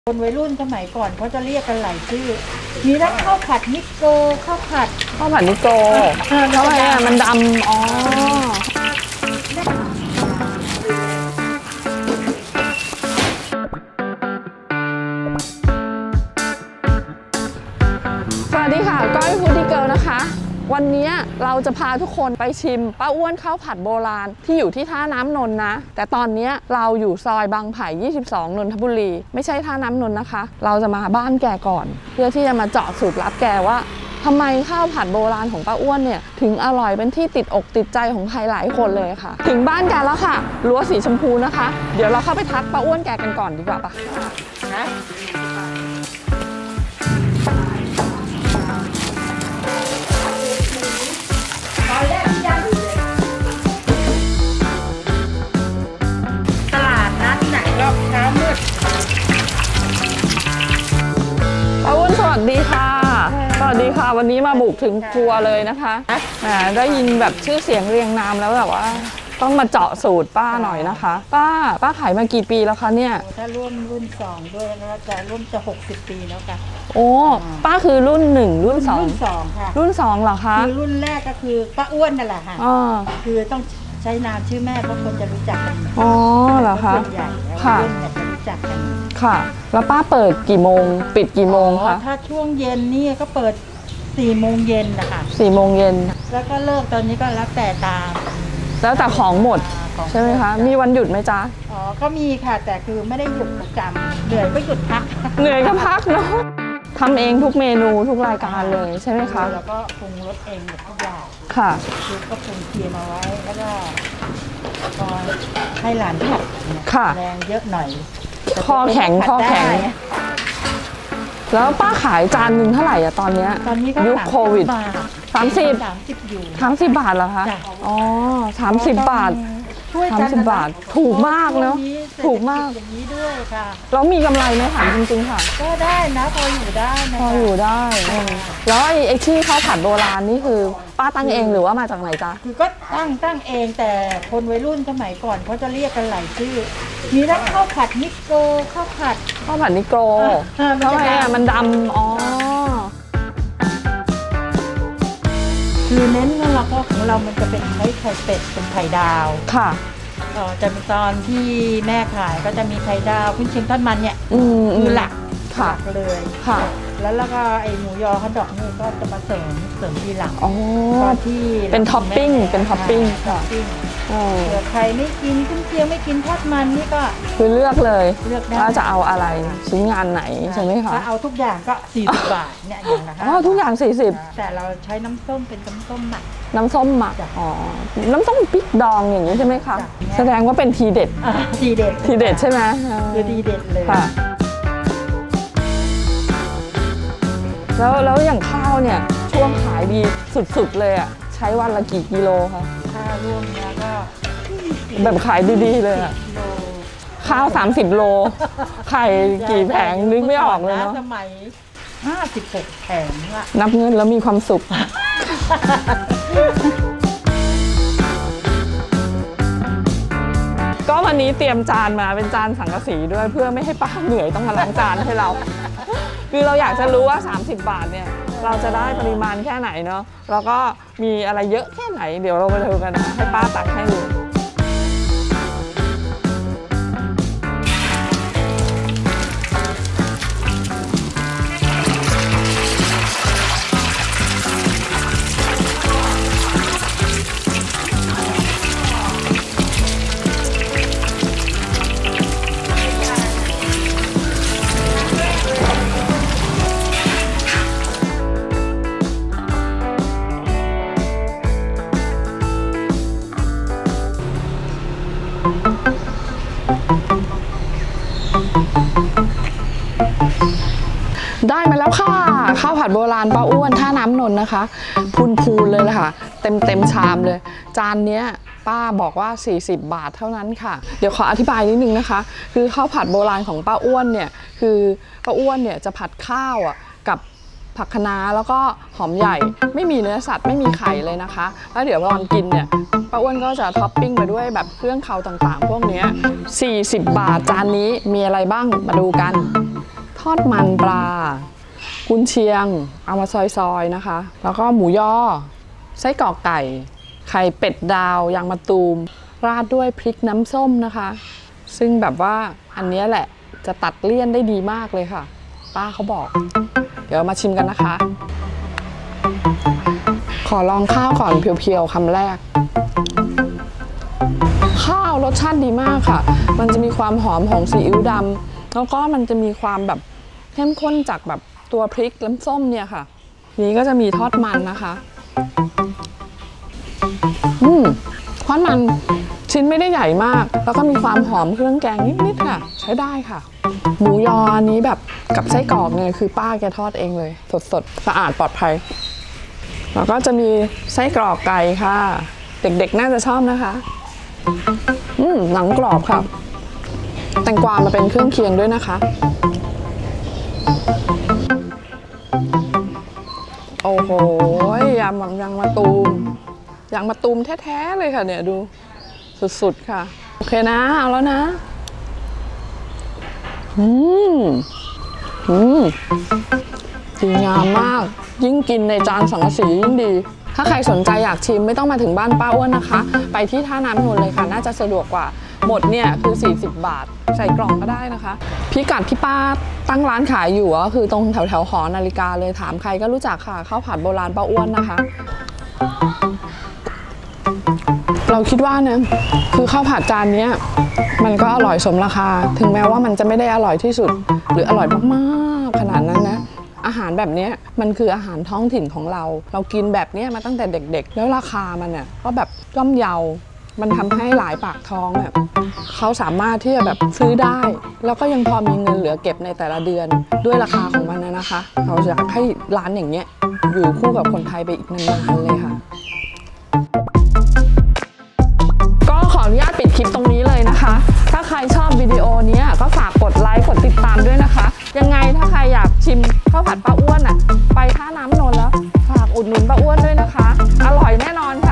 คนวัยรุ่นสมัยก่อนเขาจะเรียกกันหลายชื่อมีทั้งข้าวผัดนิโกข้าวผัดนิโกทำไมอ่ะมันดำอ๋อสวัสดีค่ะก้อยฟู้ดดี้เกิร์ลนะคะวันนี้เราจะพาทุกคนไปชิมป้าอ้วนข้าวผัดโบราณที่อยู่ที่ท่าน้ำนนท์นะแต่ตอนนี้เราอยู่ซอยบางไผ่22นนทบุรีไม่ใช่ท่าน้ำนนท์นะคะเราจะมาบ้านแกก่อนเพื่อที่จะมาเจาะสูตรลับแกว่าทำไมข้าวผัดโบราณของป้าอ้วนเนี่ยถึงอร่อยเป็นที่ติดอกติดใจของใครหลายคนเลยค่ะถึงบ้านแกแล้วค่ะรั้วสีชมพูนะคะเดี๋ยวเราเข้าไปทักป้าอ้วนแกกันก่อนดีกว่าปะนะตลาดนัดไหนรอบเช้ามืดป้าอ้วนสวัสดีค่ะสวัสดีค่ะวันนี้มาบุกถึงครัวเลยนะคะได้ยินแบบชื่อเสียงเรียงนามแล้วแบบว่าต้องมาเจาะสูตรป้าหน่อยนะคะป้าขายมากี่ปีแล้วคะเนี่ยถ้าร่วมรุ่น2ด้วยก็จะร่วมจะ60ปีแล้วค่ะโอ้ป้าคือรุ่น1รุ่น 2ค่ะรุ่น2เหรอคะคือรุ่นแรกก็คือป้าอ้วนนั่นแหละค่ะคือต้องใช้นามชื่อแม่เพราะคนจะรู้จักกันอ๋อเหรอคะใหญ่แล้วรุ่นเนี่ยจะรู้จักกันค่ะแล้วป้าเปิดกี่โมงปิดกี่โมงคะถ้าช่วงเย็นนี่ก็เปิด4 โมงเย็นนะคะ 4 โมงเย็นแล้วก็เลิกตอนนี้ก็แล้วแต่แล้วแต่ของหมดใช่ไหมคะมีวันหยุดไหมจ๊ะอ๋อก็มีค่ะแต่คือไม่ได้หยุดประจำเหนื่อยก็หยุดพักเหนื่อยก็พักเนาะทำเองทุกเมนูทุกรายการเลยใช่ไหมคะแล้วก็ปรุงรสเองทุกอย่างค่ะคือก็ปรุงเคี่ยวมาไว้แล้วก็ให้หลานผัดแรงเยอะหน่อยข้อแข็งแล้วป้าขายจานหนึ่งเท่าไหร่อะตอนนี้ยุคโควิด30 อยู่ 30 บาทเหรอคะอ๋อ30 บาท30 บาทถูกมากเนาะถูกมากอย่างนี้ด้วยค่ะแล้วมีกำไรไหมถามจริงๆค่ะก็ได้นะพออยู่ได้นะพออยู่ได้แล้วไอ้ที่ข้าวผัดโบราณนี่คือป้าตั้งเองหรือว่ามาจากไหนจ๊ะคือก็ตั้งเองแต่คนวัยรุ่นสมัยก่อนเขาจะเรียกกันหลายชื่อมีทั้งข้าวผัดนิโกข้าวผัดนิโกทำไมอ่ะมันดำอ๋อคือเน้นแล้วก็ของเรามันจะเป็นไข่เป็ดเป็นไข่ดาวค่ะจะมีตอนที่แม่ขายก็จะมีไข่ดาวขึ้นเชียงทอดมันเนี่ยคือหลักเลยค่ะแล้วก็ไอหมูยอฮอทดอกนี่ก็จะมาเสริมทีหลังตอนที่เป็นท็อปปิ้งค่ะเผื่อใครไม่กินขึ้นเชียงไม่กินทอดมันนี่ก็คือเลือกเลยได้ว่าจะเอาอะไรชิ้นงานไหนใช่ไหมคะถ้าเอาทุกอย่างก็40 บาทเนี่ยอย่างนะคะทุกอย่าง40 แต่เราใช้น้ำส้มเป็นน้ำส้มหมักน้ำส้มพริกดองอย่างนี้ใช่ไหมคะแสดงว่าเป็นทีเด็ดใช่ไหมคือทีเด็ดเลยแล้วอย่างข้าวเนี่ยช่วงขายดีสุดๆเลยอ่ะใช้วันละกี่กิโลคะถ้ารวมแล้วก็แบบขายดีๆเลยอ่ะข้าว30 โลไข่กี่แผงนึกไม่ออกเลยเนาะสมัย56 แผงอะนับเงินแล้วมีความสุขก็วันนี้เตรียมจานมาเป็นจานสังกะสีด้วยเพื่อไม่ให้ป้าเหนื่อยต้องมาล้างจานให้เราคือเราอยากจะรู้ว่า30 บาทเนี่ยเราจะได้ปริมาณแค่ไหนเนาะแล้วก็มีอะไรเยอะแค่ไหนเดี๋ยวเราไปดูกันนะให้ป้าตักให้ดูได้มาแล้วค่ะข้าวผัดโบราณป้าอ้วนท่าน้ำนนท์นะคะพูนเลยค่ะเต็มชามเลยจานเนี้ยป้าบอกว่า40 บาทเท่านั้นค่ะเดี๋ยวขออธิบายนิดนึงนะคะคือข้าวผัดโบราณของป้าอ้วนเนี่ยคือป้าอ้วนเนี่ยจะผัดข้าวกับผักคะน้าแล้วก็หอมใหญ่ไม่มีเนื้อสัตว์ไม่มีไข่เลยนะคะแล้วเดี๋ยวตอนกินเนี่ยป้าอ้วนก็จะท็อปปิ้งไปด้วยแบบเครื่องเคาต่างๆพวกนี้40 บาทจานนี้มีอะไรบ้างมาดูกันทอดมันปลากุนเชียงเอามาซอยๆนะคะแล้วก็หมูย่อไส้กรอกไก่ไข่เป็ดดาวยางมะตูมราดด้วยพริกน้ำส้มนะคะซึ่งแบบว่าอันนี้แหละจะตัดเลี่ยนได้ดีมากเลยค่ะป้าเขาบอกเดี๋ยวมาชิมกันนะคะขอลองข้าวก่อนเพียวๆคำแรกข้าวรสชาติดีมากค่ะมันจะมีความหอมของซีอิ๊วดำแล้วก็มันจะมีความแบบเข้มข้นจากแบบตัวพริกน้ำส้มเนี่ยค่ะนี้ก็จะมีทอดมันนะคะทอดมันชิ้นไม่ได้ใหญ่มากแล้วก็มีความหอมเครื่องแกงนิดๆค่ะใช้ได้ค่ะหมูยออันนี้แบบกับไส้กรอกเนี่ยคือป้าแกทอดเองเลยสดๆสะอาดปลอดภัยแล้วก็จะมีไส้กรอกไก่ค่ะเด็กๆน่าจะชอบนะคะหนังกรอบค่ะแตงกวามาเป็นเครื่องเคียงด้วยนะคะโอ้โหยางมะตูมแท้ๆเลยค่ะเนี่ยดูสุดๆค่ะโอเคนะเอาแล้วนะดีงามมากยิ่งกินในจานสังกะสียิ่งดีถ้าใครสนใจอยากชิมไม่ต้องมาถึงบ้านป้าอ้วนนะคะไปที่ท่าน้ำนนท์เลยค่ะน่าจะสะดวกกว่าหมดเนี่ยคือ40 บาทใส่กล่องก็ได้นะคะพิกัดที่ป้าตั้งร้านขายอยู่ก็คือตรงแถวหอนาฬิกาเลยถามใครก็รู้จักค่ะข้าวผัดโบราณป้าอ้วนนะคะเราคิดว่าเนี่ยคือข้าวผัดจานนี้มันก็อร่อยสมราคาถึงแม้ว่ามันจะไม่ได้อร่อยที่สุดหรืออร่อยมากๆขนาดนั้นนะอาหารแบบนี้มันคืออาหารท้องถิ่นของเรากินแบบนี้มาตั้งแต่เด็กๆแล้วราคามันเนี่ยก็แบบย่อมเยามันทำให้หลายปากท้องเนี่ยเขาสามารถที่จะแบบซื้อได้แล้วก็ยังพอมีเงินเหลือเก็บในแต่ละเดือนด้วยราคาของมันนะคะเราอยากให้ร้านอย่างเงี้ยอยู่คู่กับคนไทยไปอีกนานๆเลยค่ะขออนุญาตปิดคลิปตรงนี้เลยนะคะถ้าใครชอบวิดีโอนี้ก็ฝากกดไลค์กดติดตามด้วยนะคะยังไงถ้าใครอยากชิมข้าวผัดป้าอ้วนไปท่าน้ำนนท์แล้วฝากอุดหนุนป้าอ้วนด้วยนะคะอร่อยแน่นอนค่ะ